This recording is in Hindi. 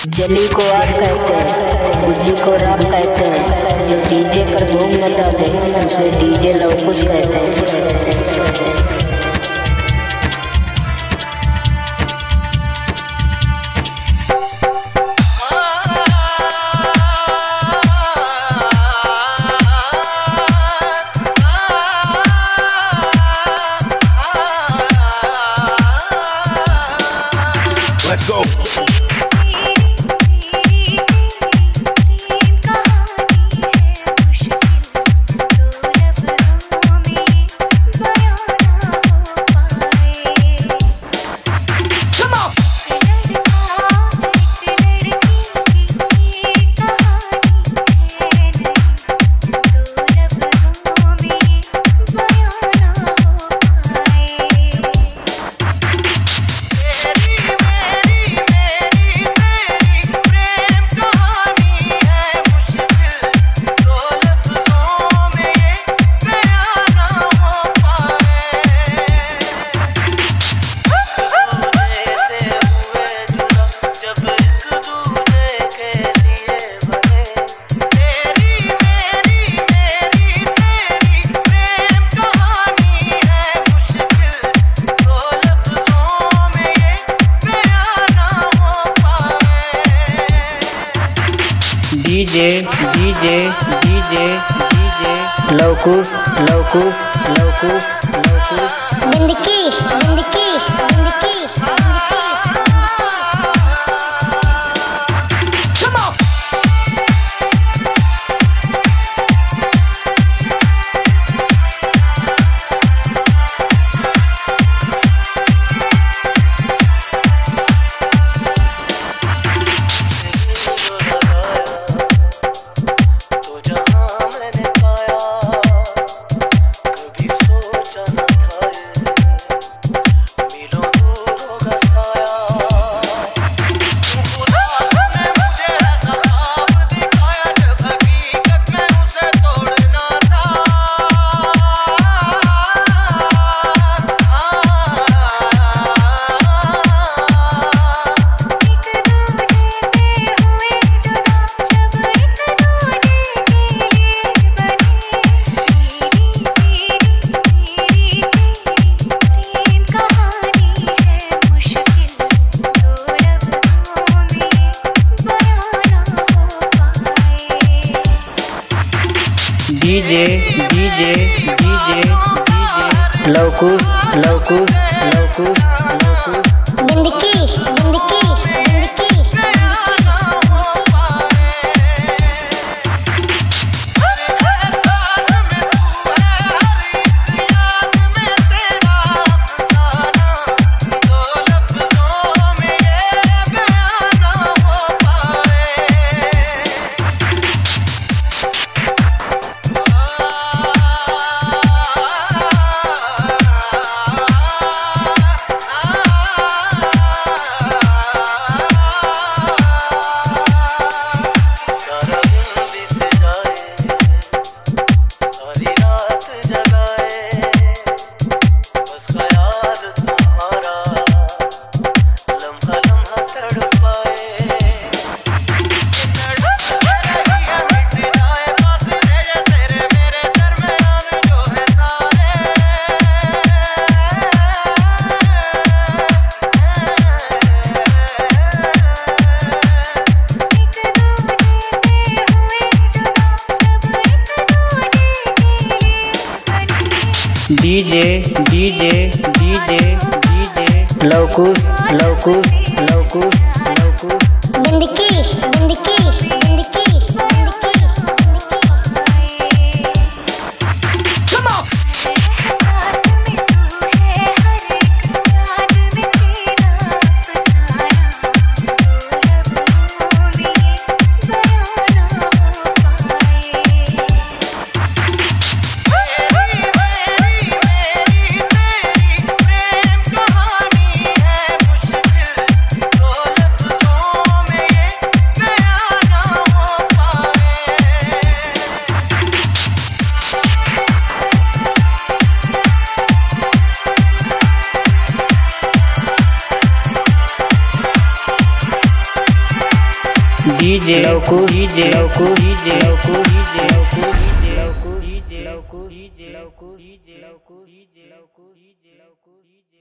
जली को आग कहते हैं, बुझी को राख कहते हैं, जो डीजे पर धूम मचा दे उसे डीजे लवकुश कहते हैं। Let's go. DJ DJ DJ DJ Luvkush Luvkush Luvkush Luvkush जिंदगी जिंदगी जिंदगी DJ DJ DJ DJ Luvkush Luvkush Luvkush Luvkush जिंदगी जिंदगी जिंदगी DJ DJ DJ DJ Luvkush Luvkush Luvkush Luvkush जिंदगी जिंदगी जिंदगी DJ Luvkush DJ Luvkush DJ Luvkush DJ Luvkush DJ Luvkush DJ Luvkush DJ Luvkush DJ Luvkush DJ Luvkush DJ Lavkush